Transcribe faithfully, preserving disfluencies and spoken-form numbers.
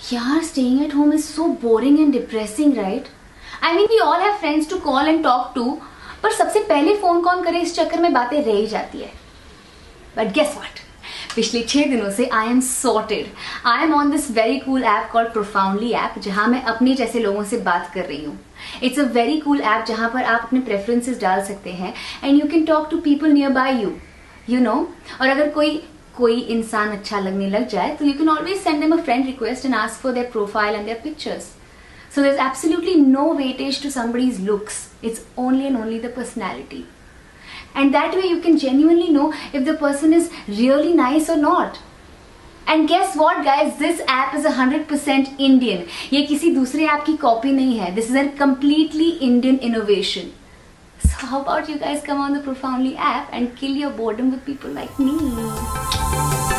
यार staying at home is so boring and depressing, right? I mean we all have friends to call and talk to, पर सबसे पहले phone कौन करे इस चक्कर में बातें रह ही जाती है. But guess what? पिछले छह दिनों से I am sorted. I am on this very cool app called Profoundly app, जहाँ मैं अपने जैसे लोगों से बात कर रही हूँ. It's a very cool app जहाँ पर आप अपने preferences डाल सकते हैं and you can talk to people nearby you. You know? और अगर कोई कोई इंसान अच्छा लगने लग जाए तो you can always send them a friend request and ask for their profile and their pictures. So there's absolutely no weightage to somebody's looks. It's only and only the personality. And that way you can genuinely know if the person is really nice or not. And guess what guys, this app is one hundred percent Indian. ये किसी दूसरे app की copy नहीं है. This is a completely Indian innovation. So how about you guys come on the Profoundly app and kill your boredom with people like me?